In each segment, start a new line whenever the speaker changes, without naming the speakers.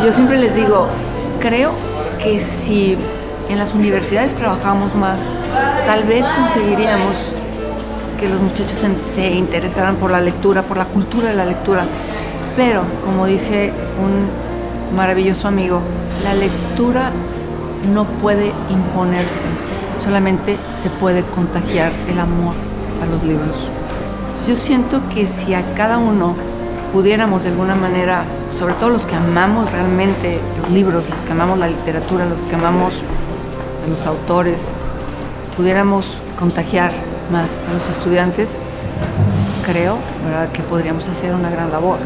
Yo siempre les digo, creo que si en las universidades trabajamos más, tal vez conseguiríamos que los muchachos se interesaran por la lectura, por la cultura de la lectura. Pero, como dice un maravilloso amigo, la lectura no puede imponerse, solamente se puede contagiar el amor a los libros. Entonces, yo siento que si a cada uno pudiéramos de alguna manera, sobre todo los que amamos realmente los libros, los que amamos la literatura, los que amamos a los autores, pudiéramos contagiar más a los estudiantes, creo, ¿verdad?, que podríamos hacer una gran labor.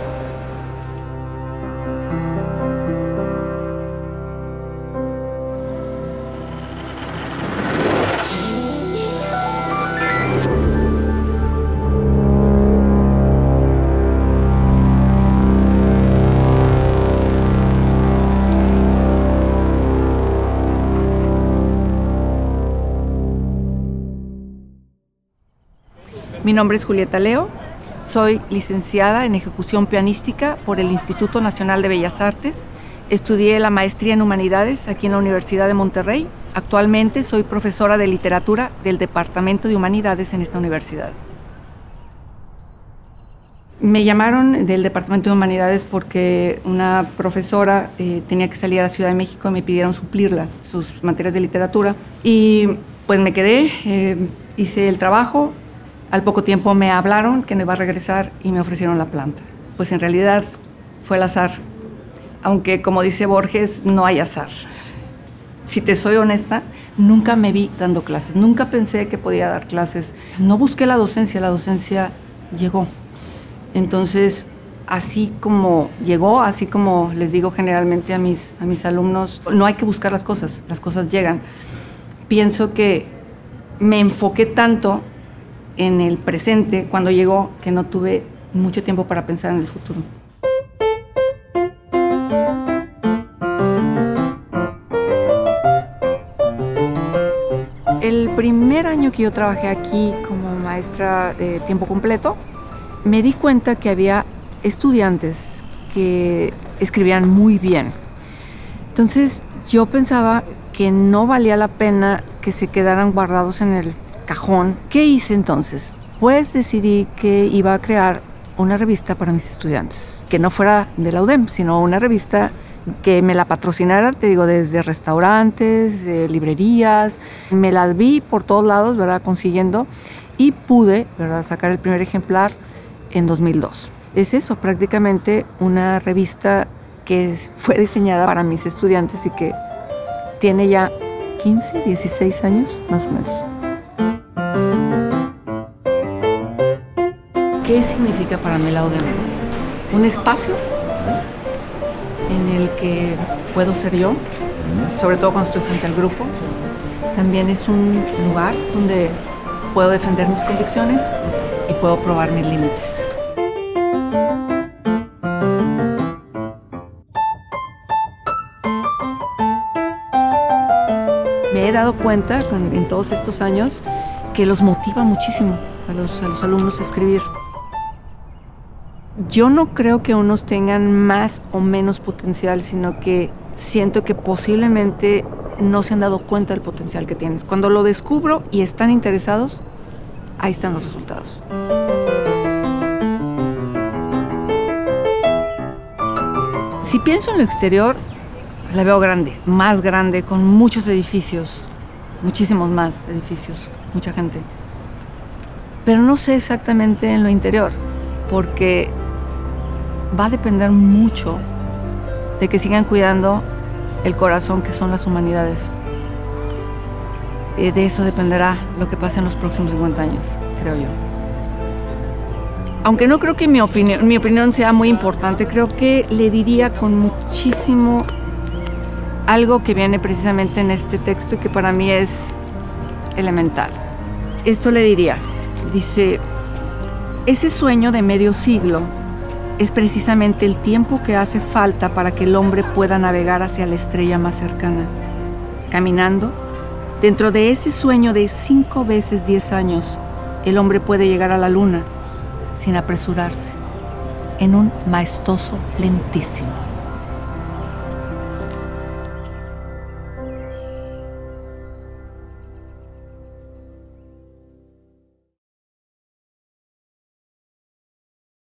Mi nombre es Julieta Leo, soy licenciada en ejecución pianística por el Instituto Nacional de Bellas Artes. Estudié la maestría en Humanidades aquí en la Universidad de Monterrey. Actualmente soy profesora de literatura del Departamento de Humanidades en esta universidad. Me llamaron del Departamento de Humanidades porque una profesora tenía que salir a la Ciudad de México y me pidieron suplirla, sus materias de literatura. Y pues me quedé, hice el trabajo. Al poco tiempo me hablaron que me iba a regresar y me ofrecieron la planta. Pues en realidad fue el azar, aunque como dice Borges, no hay azar. Si te soy honesta, nunca me vi dando clases, nunca pensé que podía dar clases. No busqué la docencia llegó. Entonces, así como llegó, así como les digo generalmente a mis alumnos, no hay que buscar las cosas llegan. Pienso que me enfoqué tanto en el presente cuando llegó que no tuve mucho tiempo para pensar en el futuro. El primer año que yo trabajé aquí como maestra de tiempo completo, me di cuenta que había estudiantes que escribían muy bien. Entonces yo pensaba que no valía la pena que se quedaran guardados en el cajón. ¿Qué hice entonces? Pues decidí que iba a crear una revista para mis estudiantes, que no fuera de la UDEM, sino una revista que me la patrocinara, te digo, desde restaurantes, librerías. Me las vi por todos lados, ¿verdad?, consiguiendo, y pude, ¿verdad?, sacar el primer ejemplar en 2002. Es eso, prácticamente una revista que fue diseñada para mis estudiantes y que tiene ya 15, 16 años, más o menos. ¿Qué significa para mí la UDEM? Un espacio en el que puedo ser yo, sobre todo cuando estoy frente al grupo. También es un lugar donde puedo defender mis convicciones y puedo probar mis límites. Me he dado cuenta en todos estos años que los motiva muchísimo a los alumnos a escribir. Yo no creo que unos tengan más o menos potencial, sino que siento que posiblemente no se han dado cuenta del potencial que tienes. Cuando lo descubro y están interesados, ahí están los resultados. Si pienso en lo exterior, la veo grande, más grande, con muchos edificios, muchísimos más edificios, mucha gente. Pero no sé exactamente en lo interior, porque va a depender mucho de que sigan cuidando el corazón que son las humanidades. De eso dependerá lo que pase en los próximos 50 años, creo yo. Aunque no creo que mi opinión sea muy importante, creo que le diría con muchísimo algo que viene precisamente en este texto y que para mí es elemental. Esto le diría, dice, ese sueño de medio siglo es precisamente el tiempo que hace falta para que el hombre pueda navegar hacia la estrella más cercana. Caminando, dentro de ese sueño de 5 veces 10 años, el hombre puede llegar a la luna sin apresurarse, en un maestoso lentísimo.